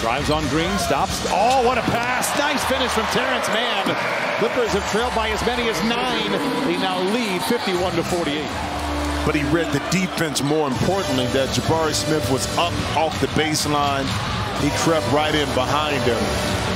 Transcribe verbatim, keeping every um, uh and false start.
Drives on Green, stops. Oh, what a pass. Nice finish from Terrence Mann. Clippers have trailed by as many as nine. They now lead fifty-one to forty-eight. But he read the defense more importantly, that Jabari Smith was up off the baseline. He crept right in behind him.